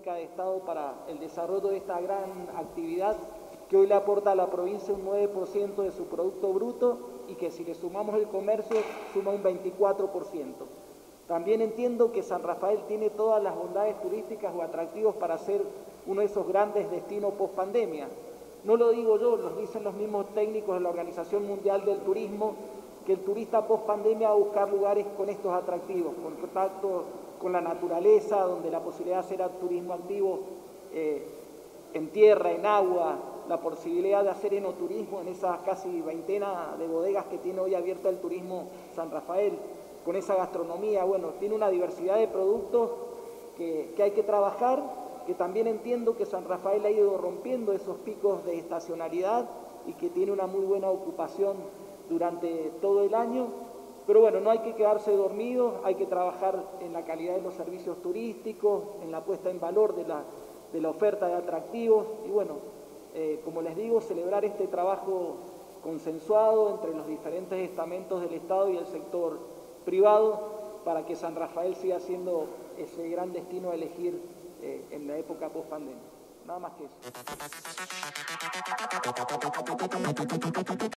política de Estado para el desarrollo de esta gran actividad que hoy le aporta a la provincia un 9% de su Producto Bruto y que si le sumamos el comercio suma un 24%. También entiendo que San Rafael tiene todas las bondades turísticas o atractivos para ser uno de esos grandes destinos post-pandemia. No lo digo yo, lo dicen los mismos técnicos de la Organización Mundial del Turismo, que el turista post-pandemia va a buscar lugares con estos atractivos, con contacto con la naturaleza, donde la posibilidad de hacer turismo activo en tierra, en agua, la posibilidad de hacer enoturismo en esas casi veintena de bodegas que tiene hoy abierta el turismo San Rafael, con esa gastronomía, bueno, tiene una diversidad de productos que hay que trabajar, que también entiendo que San Rafael ha ido rompiendo esos picos de estacionalidad y que tiene una muy buena ocupación durante todo el año, pero bueno, no hay que quedarse dormidos, hay que trabajar en la calidad de los servicios turísticos, en la puesta en valor de la oferta de atractivos y bueno, como les digo, celebrar este trabajo consensuado entre los diferentes estamentos del Estado y el sector privado para que San Rafael siga siendo ese gran destino a elegir en la época post-pandemia. Nada más que eso.